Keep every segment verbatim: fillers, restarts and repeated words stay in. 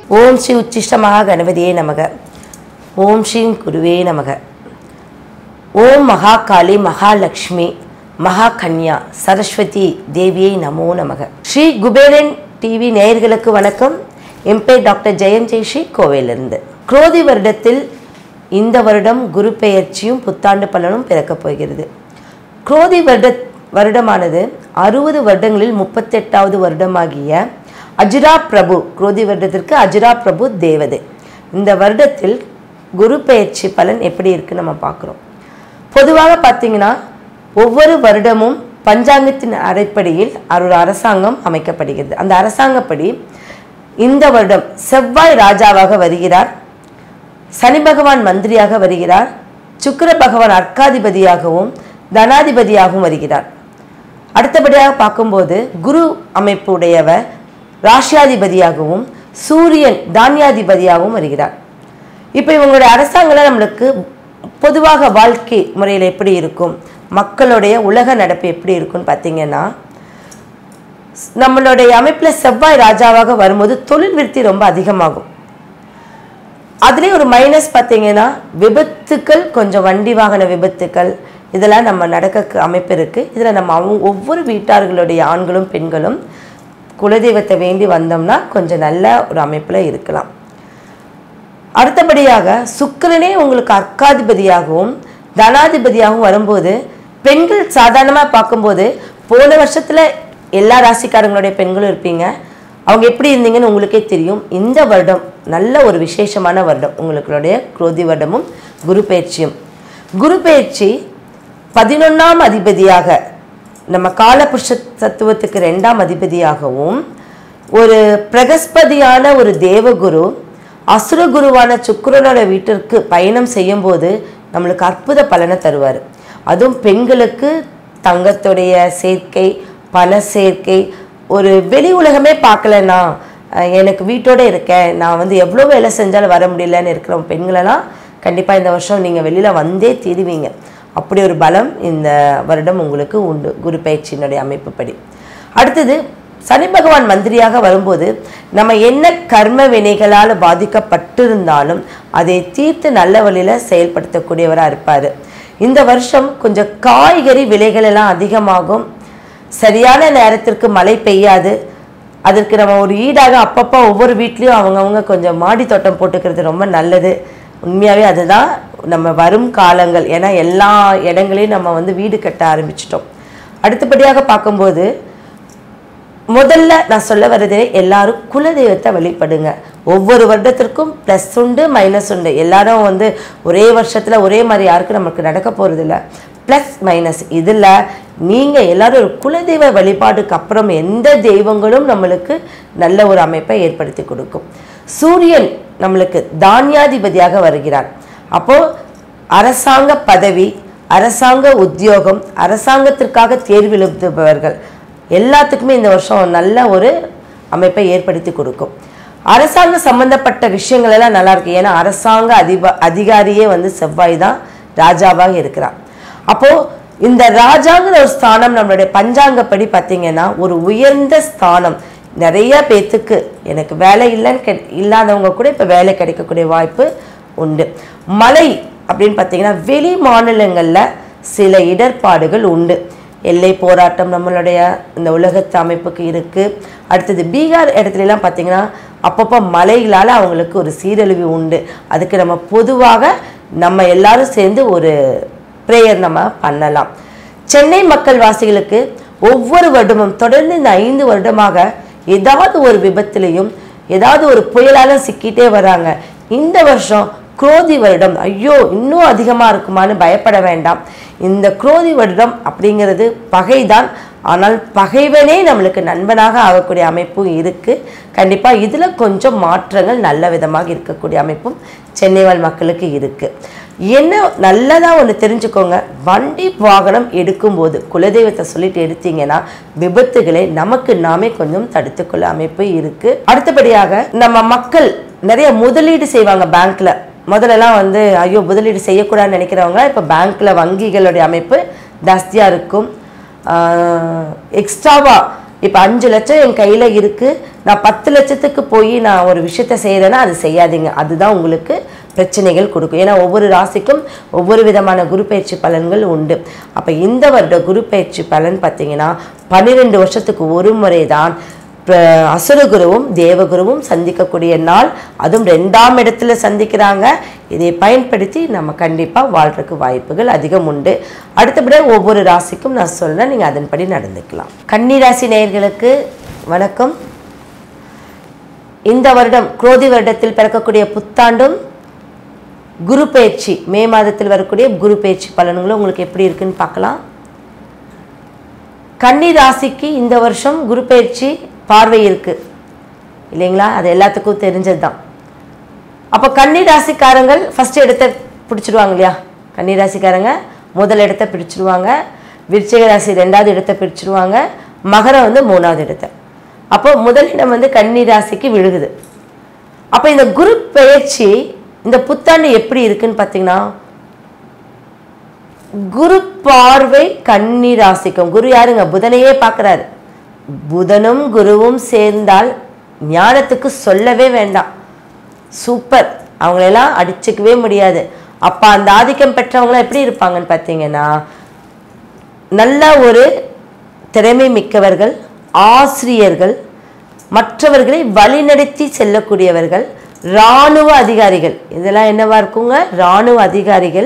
ஓம் ஸ்ரீ உச்சிஷ்ட மகா கணபதியே நமக. ஓம் ஸ்ரீ குருவே நமக. ஓம் மகாகாளி மகாலட்சுமி மகாகன்யா சரஸ்வதி தேவியை நமோ நமக. ஸ்ரீ குபேரன் டிவி நேயர்களுக்கு வணக்கம். என் பேர் டாக்டர் ஜெயம் ஜெய்ஸ்ரீ, கோவையிலிருந்து. குரோதி வருடத்தில் இந்த வருடம் குரு பெயர்ச்சியும் புத்தாண்டு பலனும் பிறக்கப் போகிறது. குரோதி வருட வருடமானது அறுபது வருடங்களில் முப்பத்தெட்டாவது வருடமாகிய அஜிரா பிரபு, குரோதி வருடத்திற்கு அஜிரா பிரபு தேவதை. இந்த வருடத்தில் குரு பெயர்ச்சி பலன் எப்படி இருக்குன்னு நம்ம பார்க்குறோம். பொதுவாக பார்த்தீங்கன்னா ஒவ்வொரு வருடமும் பஞ்சாங்கத்தின் அடிப்படையில் ஒரு அரசாங்கம் அமைக்கப்படுகிறது. அந்த அரசாங்கப்படி இந்த வருடம் செவ்வாய் ராஜாவாக வருகிறார், சனி பகவான் மந்திரியாக வருகிறார், சுக்கிர பகவான் அர்க்காதிபதியாகவும் தனாதிபதியாகவும் வருகிறார். அடுத்தபடியாக பார்க்கும்போது குரு அமைப்பு உடையவர் ராசியாதிபதியாகவும் சூரியன் தானியாதிபதியாகவும் வருகிறார். இப்போ இவங்களுடைய அரசாங்கம் நம்மளுக்கு பொதுவாக வாழ்க்கை முறையில் எப்படி இருக்கும், மக்களுடைய உலக நடப்பு எப்படி இருக்குன்னு பார்த்தீங்கன்னா, நம்மளுடைய அமைப்பில் செவ்வாய் ராஜாவாக வரும்போது தொழில் விருத்தி ரொம்ப அதிகமாகும். அதுலேயும் ஒரு மைனஸ் பார்த்தீங்கன்னா விபத்துக்கள், கொஞ்சம் வண்டி வாகன விபத்துக்கள் இதெல்லாம் நம்ம நடக்க அமைப்பு இருக்குது. இதில் நம்ம அவங்க ஒவ்வொரு வீட்டார்களுடைய ஆண்களும் பெண்களும் குலதெய்வத்தை வேண்டி வந்தோம்னா கொஞ்சம் நல்ல ஒரு அமைப்பில் இருக்கலாம். அடுத்தபடியாக சுக்கிரனே உங்களுக்கு அர்க்காதிபதியாகவும் தனாதிபதியாகவும் வரும்போது பெண்கள் சாதாரணமாக பார்க்கும்போது போன வருஷத்தில் எல்லா ராசிக்காரங்களுடைய பெண்களும் இருப்பீங்க. அவங்க எப்படி இருந்தீங்கன்னு உங்களுக்கே தெரியும். இந்த வருடம் நல்ல ஒரு விசேஷமான வருடம் உங்களுடைய குரோதி வருடமும் குரு பயிற்சியும். குரு பயிற்சி பதினொன்றாம் அதிபதியாக நம்ம காலபுருஷ தத்துவத்துக்கு ரெண்டாம் அதிபதியாகவும் ஒரு பிரகஸ்பதியான ஒரு தேவகுரு அசுரகுருவான சுக்கிரனோட வீட்டிற்கு பயணம் செய்யும் போது நம்மளுக்கு அற்புத பலனை தருவார். அதுவும் பெண்களுக்கு தங்கத்துடைய சேர்க்கை, பண சேர்க்கை, ஒரு வெளி உலகமே பார்க்கலன்னா எனக்கு வீட்டோடு இருக்கேன், நான் வந்து எவ்வளோ வேலை செஞ்சாலும் வர முடியலன்னு இருக்கிற பெண்களெல்லாம் கண்டிப்பாக இந்த வருஷம் நீங்கள் வெளியில் வந்தே தீருவீங்க. அப்படி ஒரு பலம் இந்த வருடம் உங்களுக்கு உண்டு குரு பயிற்சியினுடைய அமைப்புப்படி. அடுத்தது சனி பகவான் மந்திரியாக வரும்போது நம்ம என்ன கர்ம வினைகளால் பாதிக்கப்பட்டிருந்தாலும் அதை தீர்த்து நல்ல வழியில் செயல்படுத்தக்கூடியவராக இருப்பார். இந்த வருஷம் கொஞ்சம் காய்கறி விலைகள் எல்லாம் அதிகமாகும். சரியான நேரத்திற்கு மழை பெய்யாது. அதற்கு நம்ம ஒரு ஈடாக அப்பப்போ ஒவ்வொரு வீட்லேயும் அவங்கவுங்க கொஞ்சம் மாடி தோட்டம் போட்டுக்கிறது ரொம்ப நல்லது. உண்மையாகவே அதுதான் நம்ம வரும் காலங்கள். ஏன்னா எல்லா இடங்களையும் நம்ம வந்து வீடு கட்ட ஆரம்பிச்சிட்டோம். அடுத்தபடியாக பார்க்கும்போது முதல்ல நான் சொல்ல வர்றதே எல்லாரும் குலதெய்வத்தை வழிபடுங்க. ஒவ்வொரு வருடத்திற்கும் ப்ளஸ் உண்டு மைனஸ் உண்டு. எல்லாரும் வந்து ஒரே வருஷத்தில் ஒரே மாதிரி யாருக்கும் நமக்கு நடக்க போகிறது இல்லை. ப்ளஸ் மைனஸ் இதில் நீங்கள் எல்லோரும் ஒரு குலதெய்வ வழிபாடுக்கு அப்புறம் எந்த தெய்வங்களும் நம்மளுக்கு நல்ல ஒரு அமைப்பை ஏற்படுத்தி கொடுக்கும். சூரியன் நம்மளுக்கு தானியாதிபதியாக வருகிறார். அப்போது அரசாங்க பதவி, அரசாங்க உத்தியோகம், அரசாங்கத்திற்காக தேர்வு எழுதுபவர்கள் எல்லாத்துக்குமே இந்த வருஷம் நல்ல ஒரு அமைப்பை ஏற்படுத்தி கொடுக்கும். அரசாங்க சம்பந்தப்பட்ட விஷயங்கள் எல்லாம் நல்லா இருக்கு. ஏன்னா அரசாங்க அதிப அதிகாரியே வந்து செவ்வாய் தான் ராஜாவாக இருக்கிறார். அப்போது இந்த ராஜாங்கிற ஒரு ஸ்தானம் நம்மளுடைய பஞ்சாங்கப்படி பார்த்தீங்கன்னா ஒரு உயர்ந்த ஸ்தானம். நிறைய பேத்துக்கு எனக்கு வேலை இல்லைன்னு கெ இல்லாதவங்க கூட இப்போ வேலை கிடைக்கக்கூடிய வாய்ப்பு உண்டு. மழை அப்படின்னு பார்த்தீங்கன்னா வெளி மாநிலங்களில் சில இடர்பாடுகள் உண்டு. எல்லை போராட்டம் நம்மளுடைய இந்த உலகத்து அமைப்புக்கு இருக்குது. அடுத்தது பீகார் இடத்துலலாம் பார்த்திங்கன்னா அப்பப்போ மழைகளால் அவங்களுக்கு ஒரு சீரழிவு உண்டு. அதுக்கு நம்ம பொதுவாக நம்ம எல்லாரும் சேர்ந்து ஒரு ப்ரேயர் நம்ம பண்ணலாம். சென்னை மக்கள் வாசிகளுக்கு ஒவ்வொரு வருடமும் தொடர்ந்து இந்த ஐந்து வருடமாக ஏதாவது ஒரு விபத்துலையும் ஏதாவது ஒரு புயலால் சிக்கிட்டே வராங்க. இந்த வருஷம் குரோதி வருடம் ஐயோ இன்னும் அதிகமாக இருக்குமான்னு பயப்பட வேண்டாம். இந்த குரோதி வருடம் அப்படிங்கிறது பகைதான். ஆனால் பகைவனே நம்மளுக்கு நண்பனாக ஆகக்கூடிய அமைப்பும் இருக்குது. கண்டிப்பாக இதில் கொஞ்சம் மாற்றங்கள் நல்ல விதமாக இருக்கக்கூடிய அமைப்பும் சென்னை வாழ் மக்களுக்கு இருக்குது. என்ன நல்லதாக ஒன்று தெரிஞ்சுக்கோங்க, வண்டி வாகனம் எடுக்கும்போது குலதெய்வத்தை சொல்லிட்டு எடுத்தீங்கன்னா விபத்துகளை நமக்கு நாமே கொஞ்சம் தடுத்துக்கொள்ள அமைப்பு இருக்குது. அடுத்தபடியாக நம்ம மக்கள் நிறைய முதலீடு செய்வாங்க பேங்க்கில். முதல்லலாம் வந்து ஐயோ முதலீடு செய்யக்கூடாதுன்னு நினைக்கிறவங்க இப்போ பேங்க்கில் வங்கிகளுடைய அமைப்பு ஜாஸ்தியாக இருக்கும். எக்ஸ்ட்ராவாக இப்போ அஞ்சு லட்சம் என் கையில் இருக்குது, நான் பத்து லட்சத்துக்கு போய் நான் ஒரு விஷயத்த செய்கிறேன்னா அது செய்யாதீங்க. அதுதான் உங்களுக்கு பிரச்சனைகள் கொடுக்கும். ஏன்னா ஒவ்வொரு ராசிக்கும் ஒவ்வொரு விதமான குரு பயிற்சி பலன்கள் உண்டு. அப்போ இந்த வருட குரு பயிற்சி பலன் பார்த்தீங்கன்னா பன்னிரெண்டு வருஷத்துக்கு ஒரு முறை தான் அசுரகுருவும் தேவகுருவும் சந்திக்கக்கூடிய நாள். அதுவும் ரெண்டாம் இடத்துல சந்திக்கிறாங்க. இதை பயன்படுத்தி நம்ம கண்டிப்பாக வாழ்றதுக்கு வாய்ப்புகள் அதிகம் உண்டு. அடுத்தபடியாக ஒவ்வொரு ராசிக்கும் நான் சொல்கிறேன், நீங்கள் அதன்படி நடந்துக்கலாம். கன்னி ராசி நேயர்களுக்கு வணக்கம். இந்த வருடம் குரோதி வருடத்தில் பிறக்கக்கூடிய புத்தாண்டும் குரு பயிற்சி மே மாதத்தில் வரக்கூடிய குரு பயிற்சி பலன்களும் உங்களுக்கு எப்படி இருக்குன்னு பார்க்கலாம். கன்னி ராசிக்கு இந்த வருஷம் குரு பயிற்சி பார்வை இருக்கு இல்லைங்களா? அது எல்லாத்துக்கும் தெரிஞ்சது தான். அப்போ கன்னி ராசிக்காரங்கள் ஃபர்ஸ்ட் இடத்தை பிடிச்சிடுவாங்க இல்லையா? கன்னி ராசிக்காரங்க முதல் இடத்தை பிடிச்சிடுவாங்க, விருச்சிக ராசி ரெண்டாவது இடத்தை பிடிச்சிடுவாங்க, மகரம் வந்து மூணாவது இடத்தை. அப்போ முதலிடம் வந்து கன்னி ராசிக்கு விழுகுது. அப்போ இந்த குரு பயிற்சி இந்த புத்தாண்டு எப்படி இருக்குன்னு பார்த்தீங்கன்னா, குரு பார்வை கன்னி ராசிக்கும். குரு யாருங்க? புதனையே பார்க்குறாரு. புதனும் குருவும் சேர்ந்தால் ஞானத்துக்கு சொல்லவே வேண்டாம், சூப்பர். அவங்களெல்லாம் அடிச்சுக்கவே முடியாது. அப்போ அந்த ஆதிக்கம் பெற்றவங்களாம் எப்படி இருப்பாங்கன்னு பார்த்தீங்கன்னா, நல்ல ஒரு திறமை மிக்கவர்கள், ஆசிரியர்கள், மற்றவர்களை வழிநடத்தி செல்லக்கூடியவர்கள், இராணுவ அதிகாரிகள். இதெல்லாம் என்னவா இருக்குங்க? இராணுவ அதிகாரிகள்,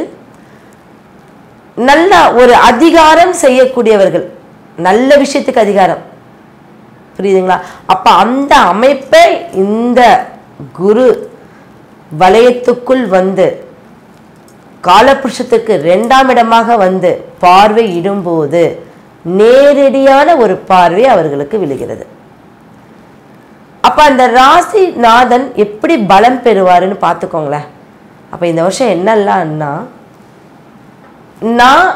நல்ல ஒரு அதிகாரம் செய்யக்கூடியவர்கள், நல்ல விஷயத்துக்கு அதிகாரம், புரியுதுங்களா? அப்ப அந்த அமைப்பை இந்த குரு வலயத்துக்குள் வந்து காலபுருஷத்துக்கு இரண்டாம் இடமாக வந்து பார்வை இடும்போது நேரடியான ஒரு பார்வை அவர்களுக்கு விழுகிறது. அப்ப அந்த ராசி நாதன் எப்படி பலம் பெறுவாருன்னு பார்த்துக்கோங்களேன். அப்ப இந்த வருஷம் என்னெல்லாம்னா, நான்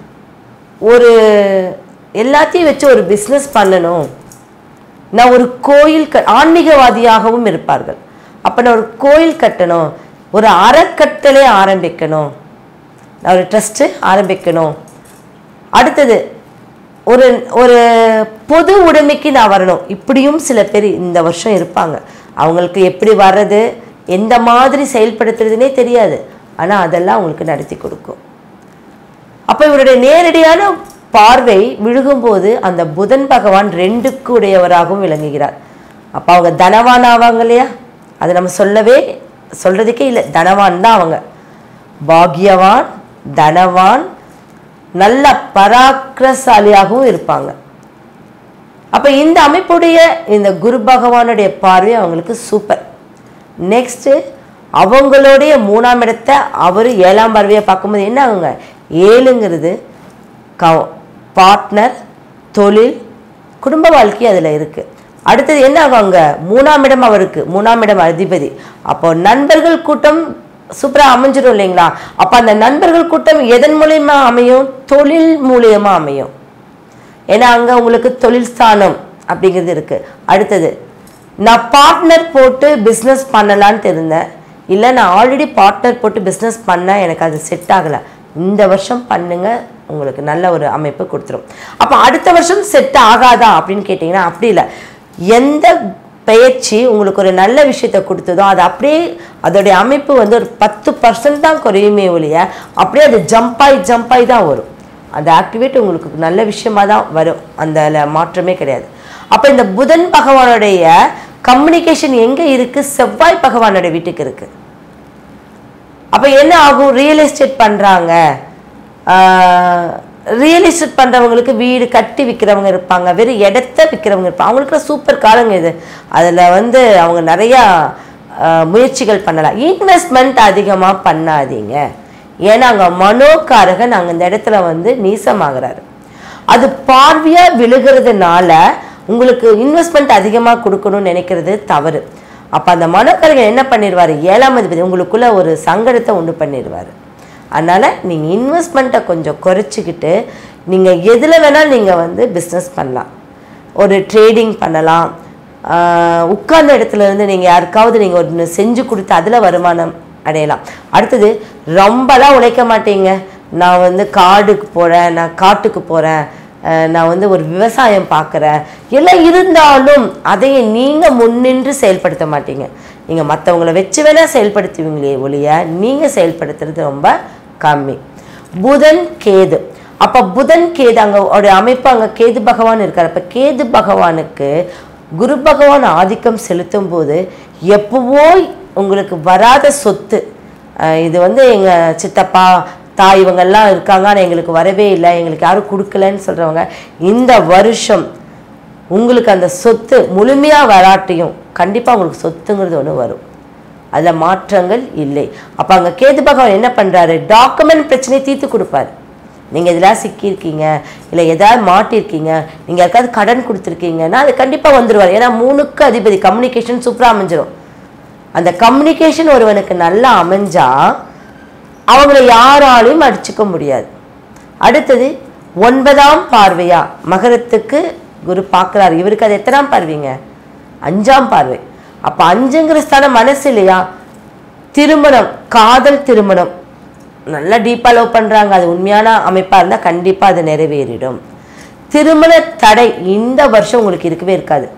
ஒரு எல்லாத்தையும் வச்சு ஒரு பிஸ்னஸ் பண்ணணும், நான் ஒரு கோயில் க ஆன்மீகவாதியாகவும் இருப்பார்கள். அப்போ நான் ஒரு கோயில் கட்டணும், ஒரு அறக்கட்டளை ஆரம்பிக்கணும், நான் ஒரு ட்ரஸ்ட்டு ஆரம்பிக்கணும், அடுத்தது ஒரு ஒரு பொது உடைமைக்கு நான் வரணும். இப்படியும் சில பேர் இந்த வருஷம் இருப்பாங்க. அவங்களுக்கு எப்படி வர்றது, எந்த மாதிரி செயல்படுத்துறதுனே தெரியாது. ஆனால் அதெல்லாம் அவங்களுக்கு நடத்தி கொடுக்கும். அப்போ இவருடைய நேரடியான பார்வை விழுகும்போது அந்த புதன் பகவான் ரெண்டுக்கு உடையவராகவும் விளங்குகிறார். அப்போ அவங்க தனவான் ஆவாங்க இல்லையா? அதை நம்ம சொல்லவே சொல்றதுக்கே இல்லை, தனவான் தான் அவங்க. பாக்யவான், தனவான், நல்ல பராக்கிரசாலியாகவும் இருப்பாங்க. அப்போ இந்த அமைப்புடைய இந்த குரு பகவானுடைய பார்வை அவங்களுக்கு சூப்பர். நெக்ஸ்ட்டு அவங்களுடைய மூணாம் இடத்தை அவர் ஏழாம் பார்வையை பார்க்கும்போது என்ன ஆகுங்க? ஏழுங்கிறது க பார்ட்னர், தொழில், குடும்ப வாழ்க்கை அதில் இருக்குது. அடுத்தது என்ன ஆகுங்க? மூணாம் இடம் அவருக்கு, மூணாம் இடம் அதிபதி. அப்போ நண்பர்கள் கூட்டம் சூப்பராக அமைஞ்சிடும் இல்லைங்களா? அப்போ அந்த நண்பர்கள் கூட்டம் எதன் மூலியமா அமையும்? தொழில் மூலியமா அமையும். ஏன்னா அங்கே உங்களுக்கு தொழில் ஸ்தானம் அப்படிங்கிறது இருக்குது. அடுத்தது நான் பார்ட்னர் போட்டு பிஸ்னஸ் பண்ணலான்னு தெரிந்தேன், இல்லை நான் ஆல்ரெடி பார்ட்னர் போட்டு பிஸ்னஸ் பண்ணேன், எனக்கு அது செட் ஆகலை, இந்த வருஷம் பண்ணுங்க, உங்களுக்கு நல்ல ஒரு அமைப்பு கொடுத்துரும். அப்போ அடுத்த வருஷம் செட் ஆகாதா அப்படின்னு கேட்டிங்கன்னா அப்படி இல்லை. எந்த பயிற்சி உங்களுக்கு ஒரு நல்ல விஷயத்தை கொடுத்ததோ அது அப்படியே அதோடைய அமைப்பு வந்து ஒரு பத்து பர்சன்ட் தான் குறையுமே ஒழிய அப்படியே அது ஜம்பாய் ஜம்பாய் தான் வரும். அந்த ஆக்டிவேட் உங்களுக்கு நல்ல விஷயமா தான் வரும், அந்த மாற்றமே கிடையாது. அப்போ இந்த புதன் பகவானுடைய கம்யூனிகேஷன் எங்கே இருக்குது? செவ்வாய் பகவானுடைய வீட்டுக்கு இருக்குது. அப்போ என்ன ஆகும்? ரியல் எஸ்டேட் பண்ணுறாங்க, ரியல் எஸ்டேட் பண்ணுறவங்களுக்கு, வீடு கட்டி விற்கிறவங்க இருப்பாங்க, வெறும் இடத்த விற்கிறவங்க இருப்பாங்க, அவங்களுக்குலாம் சூப்பர் காலங்க இது. அதில் வந்து அவங்க நிறையா முயற்சிகள் பண்ணலாம். இன்வெஸ்ட்மெண்ட் அதிகமாக பண்ணாதீங்க, ஏன்னா அங்கே மனோகாரகன் அங்கே இந்த இடத்துல வந்து நீசமாகிறாரு. அது பார்வையாக விழுகிறதுனால உங்களுக்கு இன்வெஸ்ட்மெண்ட் அதிகமாக கொடுக்கணும்னு நினைக்கிறது தவறு. அப்போ அந்த மனோகாரகன் என்ன பண்ணிடுவார்? ஏழாம் அதிபதி உங்களுக்குள்ள ஒரு சங்கடத்தை உண்டு பண்ணிடுவார். அதனால் நீங்கள் இன்வெஸ்ட்மெண்ட்டை கொஞ்சம் குறைச்சிக்கிட்டு நீங்கள் எதில் வேணால் நீங்கள் வந்து பிஸ்னஸ் பண்ணலாம், ஒரு ட்ரேடிங் பண்ணலாம், உட்கார்ந்த இடத்துல இருந்து நீங்கள் யாருக்காவது நீங்கள் ஒன்று செஞ்சு கொடுத்து அதில் வருமானம் அடையலாம். அடுத்தது ரொம்பலாம் உழைக்க மாட்டீங்க, நான் வந்து காடுக்கு போகிறேன், நான் காட்டுக்கு போகிறேன், நான் வந்து ஒரு விவசாயம் பார்க்குறேன் எல்லாம் இருந்தாலும் அதையே நீங்கள் முன்னின்று செயல்படுத்த மாட்டீங்க. நீங்கள் மற்றவங்கள வச்சு வேணால் செயல்படுத்துவீங்களே ஒழிய நீங்கள் செயல்படுத்துறது ரொம்ப கம்மி. புதன் கேது, அப்போ புதன் கேது அங்கே ஒரு அமைப்பு, அங்கே கேது பகவான் இருக்கார். அப்போ கேது பகவானுக்கு குரு பகவான் ஆதிக்கம் செலுத்தும் போது எப்பவோ உங்களுக்கு வராத சொத்து, இது வந்து எங்கள் சித்தப்பா தாய் இவங்கெல்லாம் இருக்காங்க ஆனால் எங்களுக்கு வரவே இல்லை, எங்களுக்கு யாரும் கொடுக்கலன்னு சொல்கிறவங்க இந்த வருஷம் உங்களுக்கு அந்த சொத்து முழுமையாக வராட்டியும் கண்டிப்பாக உங்களுக்கு சொத்துங்கிறது ஒன்று வரும். அதில் மாற்றங்கள் இல்லை. அப்போ அங்கே கேது பகவான் என்ன பண்ணுறாரு, டாக்குமெண்ட் பிரச்சனையை தீர்த்து கொடுப்பார். நீங்கள் இதெல்லாம் சிக்கியிருக்கீங்க, இல்லை எதாவது மாட்டியிருக்கீங்க, நீங்கள் யாருக்காவது கடன் கொடுத்துருக்கீங்கன்னா அது கண்டிப்பாக வந்துடுவார். ஏன்னா மூணுக்கு அதிபதி, கம்யூனிகேஷன் சூப்பராக அமைஞ்சிடும். அந்த கம்யூனிகேஷன் ஒருவனுக்கு நல்லா அமைஞ்சா அவங்கள யாராலையும் அடிச்சுக்க முடியாது. அடுத்தது ஒன்பதாம் பார்வையா மகரத்துக்கு குரு பார்க்குறாரு. இவருக்கு அது எத்தனாம் பார்வைங்க, அஞ்சாம் பார்வை. அப்போ அஞ்சுங்கிற ஸ்தானம் மனசு இல்லையா, திருமணம், காதல் திருமணம், நல்லா டீப்பாக லவ் பண்ணுறாங்க, அது உண்மையான அமைப்பாக இருந்தால் கண்டிப்பாக அது நிறைவேறிடும். திருமண தடை இந்த வருஷம் உங்களுக்கு இருக்கவே இருக்காது.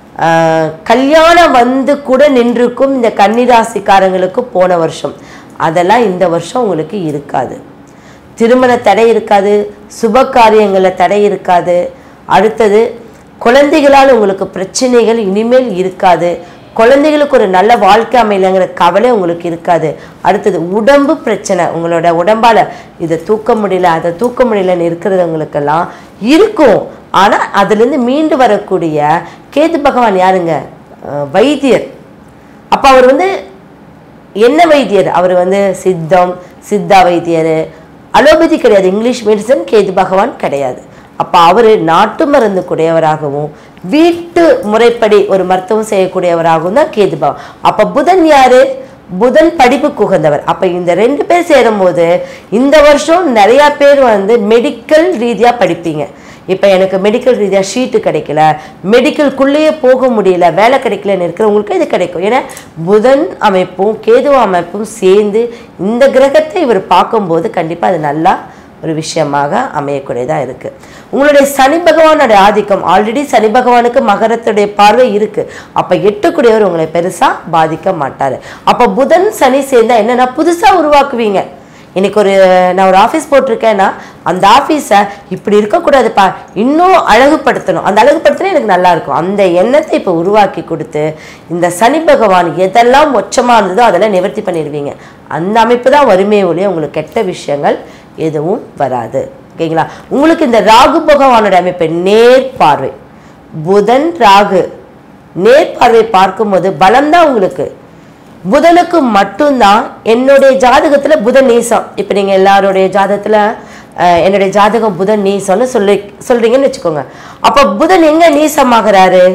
கல்யாணம் வந்து கூட நின்றுக்கும் இந்த கன்னிராசிக்காரங்களுக்கு போன வருஷம், அதெல்லாம் இந்த வருஷம் உங்களுக்கு இருக்காது. திருமண தடை இருக்காது, சுப காரியங்களில் தடை இருக்காது. அடுத்தது குழந்தைகளால் உங்களுக்கு பிரச்சனைகள் இனிமேல் இருக்காது. குழந்தைகளுக்கு ஒரு நல்ல வாழ்க்கை அமையலைங்கிற கவலை உங்களுக்கு இருக்காது. அடுத்தது உடம்பு பிரச்சனை, உங்களோட உடம்பால் இதை தூக்க முடியல அதை தூக்க முடியலன்னு இருக்கிறவங்களுக்கெல்லாம் இருக்கும். ஆனால் அதுலேருந்து மீண்டு வரக்கூடிய கேது பகவான் யாருங்க, வைத்தியர். அப்போ அவர் வந்து என்ன வைத்தியர், அவர் வந்து சித்தம், சித்தா வைத்தியர், அலோபதி கிடையாது, இங்கிலீஷ் மெடிசன் கேது பகவான் கிடையாது. அப்போ அவர் நாட்டு மருந்து கூடியவராகவும் வீட்டு முறைப்படி ஒரு மருத்துவம் செய்யக்கூடியவராகவும் தான் கேது பகவான். அப்போ புதன் யாரு, புதன் படிப்புக்கு உகந்தவர். அப்போ இந்த ரெண்டு பேர் சேரும்போது இந்த வருஷம் நிறையா பேர் வந்து மெடிக்கல் ரீதியாக படிப்பீங்க. இப்போ எனக்கு மெடிக்கல் ரீதியாக ஷீட்டு கிடைக்கல, மெடிக்கலுக்குள்ளேயே போக முடியல, வேலை கிடைக்கலன்னு இருக்கிறவங்களுக்கு இது கிடைக்கும். ஏன்னா புதன் அமைப்பும் கேது அமைப்பும் சேர்ந்து இந்த கிரகத்தை இவர் பார்க்கும்போது கண்டிப்பாக அது நல்லா ஒரு விஷயமாக அமையக்கூடியதாக இருக்குது. உங்களுடைய சனி பகவானோட ஆதிக்கம், ஆல்ரெடி சனி பகவானுக்கு மகரத்துடைய பார்வை இருக்குது. அப்போ எட்டுக்குடையவர் உங்களை பெருசாக பாதிக்க மாட்டார். அப்போ புதன் சனி சேர்ந்தால் என்னென்னா புதுசாக உருவாக்குவீங்க. இன்றைக்கி ஒரு நான் ஒரு ஆஃபீஸ் போட்டிருக்கேன்னா அந்த ஆஃபீஸை இப்படி இருக்கக்கூடாதுப்பா, இன்னும் அழகுபடுத்தணும், அந்த அழகுபடுத்தினா எனக்கு நல்லாயிருக்கும், அந்த எண்ணத்தை இப்போ உருவாக்கி கொடுத்து இந்த சனி பகவான் எதெல்லாம் மொச்சமாக இருந்ததோ அதெல்லாம் நிவர்த்தி பண்ணிடுவீங்க. அந்த அமைப்பு தான் வறுமையை ஒழிய உங்களுக்கு கெட்ட விஷயங்கள் எதுவும் வராது. ஓகேங்களா. உங்களுக்கு இந்த ராகு பகவானோட அமைப்பு நேர் பார்வை, புதன் ராகு நேர் பார்வை பார்க்கும்போது பலம்தான் உங்களுக்கு. புதனுக்கு மட்டும்தான் என்னுடைய ஜாதகத்தில் புதன் நீசம். இப்போ நீங்கள் எல்லாருடைய ஜாதகத்தில் என்னுடைய ஜாதகம் புதன் நீசம்னு சொல்லி சொல்கிறீங்கன்னு வச்சுக்கோங்க. அப்போ புதன் எங்கே நீசமாகிறாரு,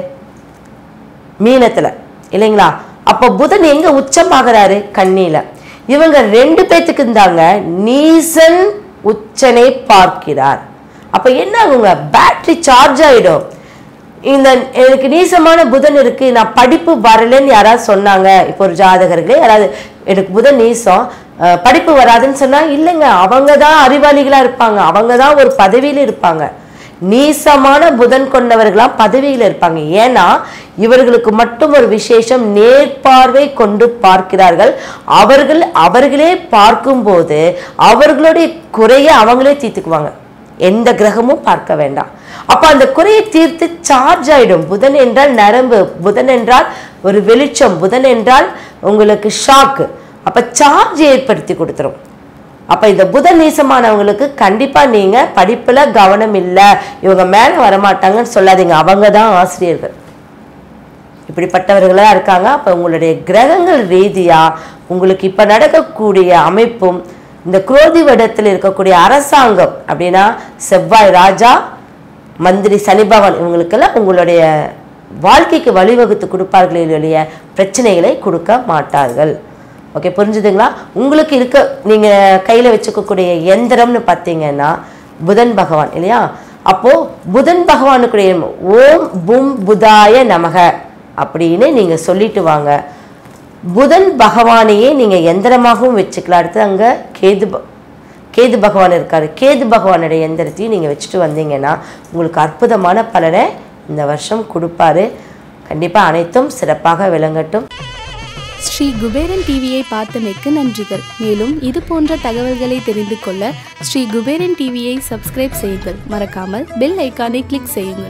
மீனத்தில் இல்லைங்களா. அப்போ புதன் எங்கே உச்சமாகிறாரு, கன்னியில். இவங்க ரெண்டு பேத்துக்கு இருந்தாங்க நீசன் உச்சனை பார்க்கிறார். அப்போ என்ன ஆகுங்க, பேட்டரி சார்ஜ் ஆகிடும். இந்த எனக்கு நீசமான புதன் இருக்கு, நான் படிப்பு வரலன்னு யாராவது சொன்னாங்க, இப்போ ஒரு ஜாதகர்களே யாராவது எனக்கு புதன் நீசம் படிப்பு வராதுன்னு சொன்னா இல்லைங்க, அவங்க தான் அறிவாளிகளா இருப்பாங்க, அவங்க தான் ஒரு பதவியில இருப்பாங்க. நீசமான புதன் கொண்டவர்களாம் பதவியில் இருப்பாங்க. ஏன்னா இவர்களுக்கு மட்டும் ஒரு விசேஷம், நேர்பார்வை கொண்டு பார்க்கிறார்கள். அவர்கள் அவர்களே பார்க்கும்போது அவர்களுடைய குறையை அவங்களே தீர்த்துக்குவாங்க, எந்த கிரகமும் பார்க்க வேண்டாம். அப்போ அந்த குறையை தீர்த்து சார்ஜ் ஆகிடும். புதன் என்றால் நரம்பு, புதன் என்றால் ஒரு வெளிச்சம், புதன் என்றால் உங்களுக்கு ஷாக்கு. அப்போ சார்ஜ் ஏற்படுத்தி கொடுத்துரும். அப்போ இந்த புதன் நீசமானவங்களுக்கு கண்டிப்பாக நீங்கள் படிப்பில் கவனம் இல்லை, இவங்க மேலே வரமாட்டாங்கன்னு சொல்லாதீங்க, அவங்க தான் ஆசிரியர்கள், இப்படிப்பட்டவர்களாக இருக்காங்க. அப்போ உங்களுடைய கிரகங்கள் ரீதியாக உங்களுக்கு இப்போ நடக்கக்கூடிய அமைப்பும் இந்த குரோதி வடத்தில் இருக்கக்கூடிய அரசாங்கம் அப்படின்னா செவ்வாய் ராஜா, மந்திரி சனி பகவான், இவங்களுக்கெல்லாம் உங்களுடைய வாழ்க்கைக்கு வழிவகுத்து கொடுப்பார்களே இல்லைய பிரச்சனைகளை கொடுக்க மாட்டார்கள். ஓகே, புரிஞ்சுதுங்களா. உங்களுக்கு இருக்க நீங்கள் கையில் வச்சுக்கக்கூடிய எந்திரம்னு பார்த்தீங்கன்னா புதன் பகவான் இல்லையா. அப்போது புதன் பகவானுக்குடைய ஓம் பும் புதாய நமக அப்படின்னு நீங்கள் சொல்லிட்டு வாங்க. புதன் பகவானையே நீங்கள் எந்திரமாகவும் வச்சுக்கலாம். அடுத்து அங்கே கேது கேது பகவான் இருக்கார். கேது பகவானுடைய எந்திரத்தையும் நீங்கள் வச்சுட்டு வந்தீங்கன்னா உங்களுக்கு அற்புதமான பலனை இந்த வருஷம் கொடுப்பாரு. கண்டிப்பாக அனைத்தும் சிறப்பாக விளங்கட்டும். ஸ்ரீ குபேரன் டிவியை பார்த்தமைக்கு நன்றிகள். மேலும் இது போன்ற தகவல்களை தெரிந்து கொள்ள ஸ்ரீ குபேரன் டிவியை சப்ஸ்கிரைப் செய்யுங்கள். மறக்காமல் பெல் ஐக்கானை கிளிக் செய்யுங்கள்.